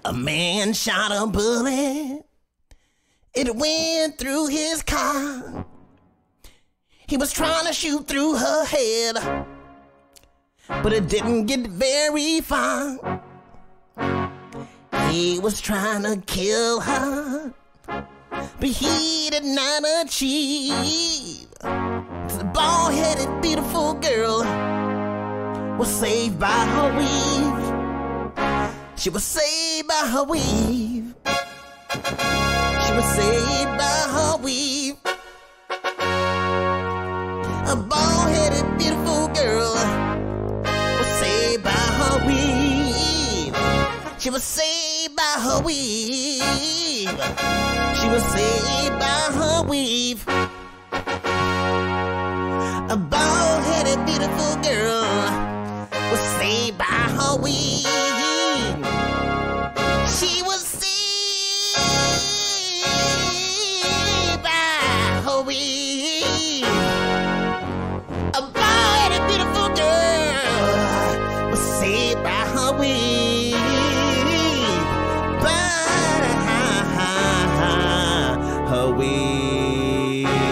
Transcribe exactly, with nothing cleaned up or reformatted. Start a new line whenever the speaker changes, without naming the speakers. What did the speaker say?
A man shot a bullet. It went through his car. He was trying to shoot through her head, but it didn't get very far. He was trying to kill her, but he did not achieve. The bald-headed, beautiful girl was saved by her weave. She was saved by her weave. She was saved by her weave. A bald-headed, beautiful girl was saved by her weave. She was saved by her weave. She was saved by her weave. A bald-headed, beautiful girl was saved by her weave. She was saved by her weave. A bald-headed, beautiful girl was saved by her weave. By her weave.